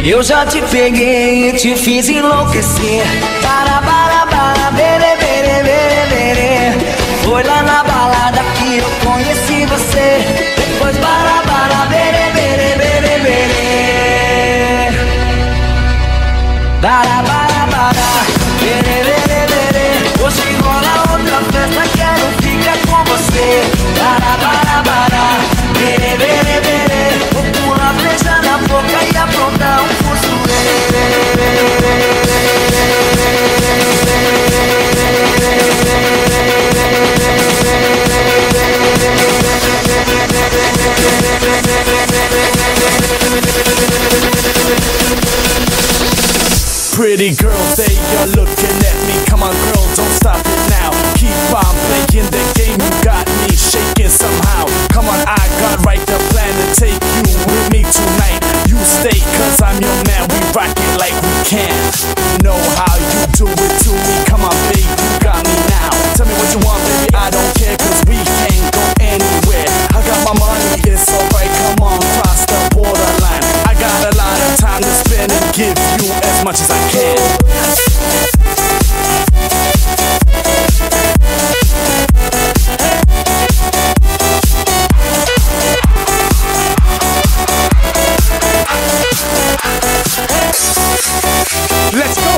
Eu já te peguei e te fiz enlouquecer. Para, bere, bere, bere, bere. Foi lá na balada que eu conheci você. Depois para, bere, bere, bere, bere. Para, bere, bere, bere. Hoje rola outra festa, quero ficar com você. Para, bere, bere, bere. Vou pular, beijar na boca e aprontar um fuzuê. Pretty girl, there you're looking at me. Come on girl, don't stop it now. Keep on playing the game, you got me shaking somehow. Come on, I got right the plan to take you with me tonight. You stay, cause I'm your man, we rock it like we can. Know how you do it to me, come on babe, you got me now. Tell me what you want baby, I don't care, cause we can't go anywhere. I got my money, it's alright, come on, cross the borderline. I got a lot of time to spend and give you as much as I can. Let's go!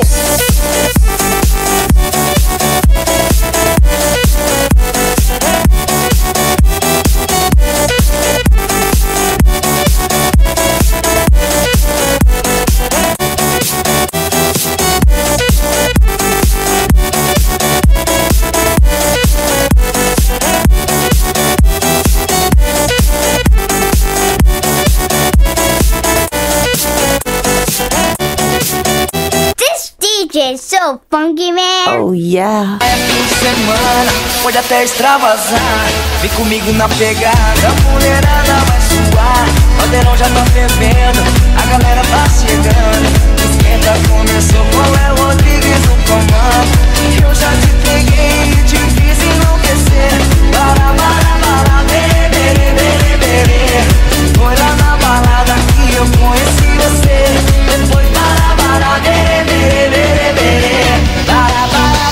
DJ so funky, man. Oh yeah. É fim de semana, pode até extravasar. Vem comigo na pegada, a mulherada vai suar. O caldeirão já tá fervendo, a galera tá chegando. Esquenta começou com o Léo Rodrigues no comando. Eu já te peguei e te fiz enlouquecer. Para, bere, bere, bere, bere. Foi lá na balada que eu conheci você. Depois para, bere, bere, bere, bere. Para,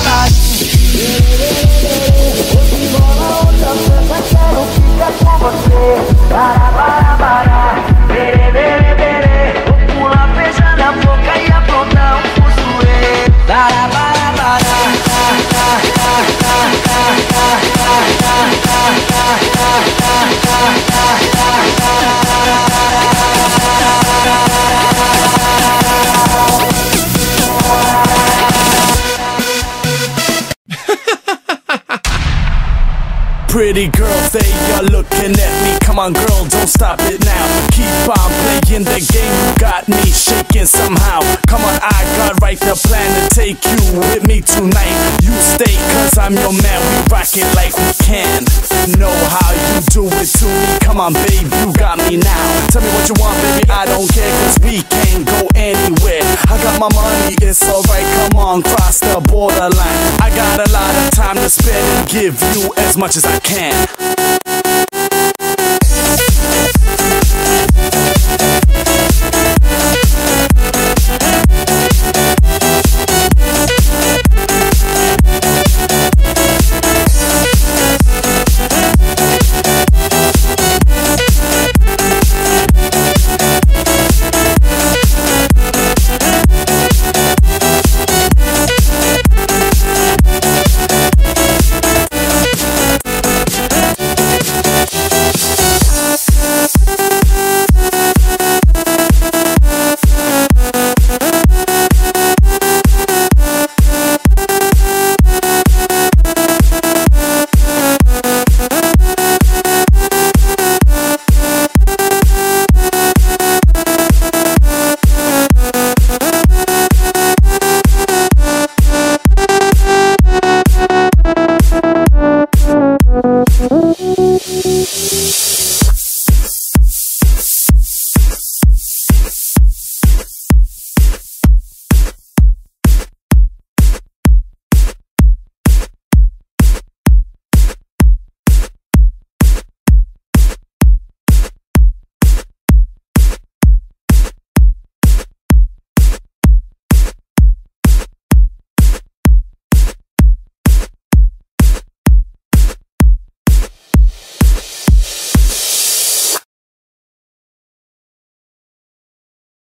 hoje rola outra festa, quero ficar com você. Para, bere, bere, bere. Vou pular, beijar na boca e aprontar um fuzuê. Para, Pretty girl, there you're looking at me. Come on girl, don't stop it now. Keep on playing the game, you got me shaking somehow. Come on, I got right the plan to take you with me tonight. You stay, cause I'm your man, we rock it like we can. Know how you do it to me, come on babe, you got me now. Tell me what you want baby, I don't care, cause we can't go anywhere. I got my money, it's alright, come on, cross the borderline. I got a lot of time to spend and give you as much as I can.